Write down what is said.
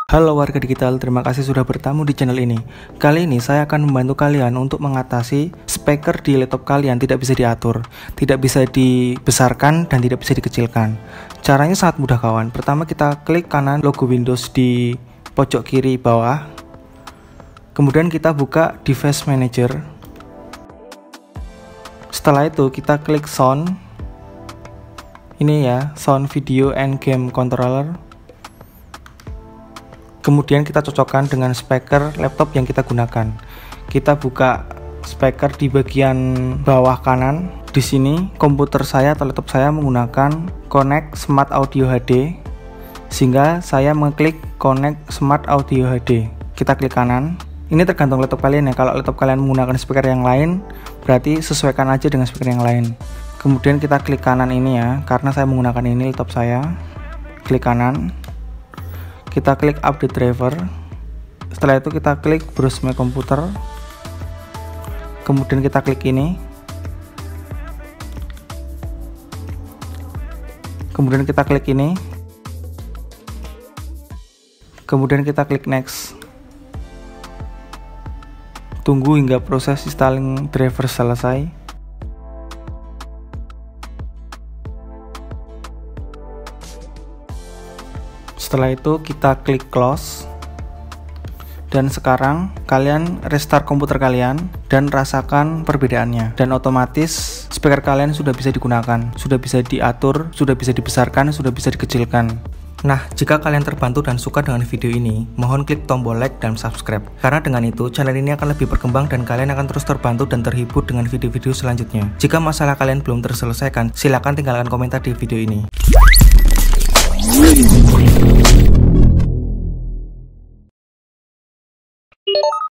Halo warga digital, terima kasih sudah bertamu di channel ini. Kali ini saya akan membantu kalian untuk mengatasi speaker di laptop kalian tidak bisa diatur, tidak bisa dibesarkan dan tidak bisa dikecilkan. Caranya sangat mudah kawan. Pertama kita klik kanan logo Windows di pojok kiri bawah. Kemudian kita buka Device Manager. Setelah itu kita klik Sound. Ini ya, Sound Video and Game Controller. Kemudian kita cocokkan dengan speaker laptop yang kita gunakan. Kita buka speaker di bagian bawah kanan. Di sini komputer saya atau laptop saya menggunakan Connect Smart Audio HD, sehingga saya mengklik Connect Smart Audio HD. Kita klik kanan. Ini tergantung laptop kalian ya. Kalau laptop kalian menggunakan speaker yang lain, berarti sesuaikan aja dengan speaker yang lain. Kemudian kita klik kanan ini ya, karena saya menggunakan ini laptop saya. Klik kanan. Kita klik update driver. Setelah itu kita klik browse my computer. Kemudian kita klik ini. Kemudian kita klik ini. Kemudian kita klik next. Tunggu hingga proses installing driver selesai. Setelah itu kita klik close. Dan sekarang kalian restart komputer kalian dan rasakan perbedaannya. Dan otomatis speaker kalian sudah bisa digunakan, sudah bisa diatur, sudah bisa dibesarkan, sudah bisa dikecilkan. Nah, jika kalian terbantu dan suka dengan video ini, mohon klik tombol like dan subscribe. Karena dengan itu, channel ini akan lebih berkembang dan kalian akan terus terbantu dan terhibur dengan video-video selanjutnya. Jika masalah kalian belum terselesaikan, silakan tinggalkan komentar di video ini.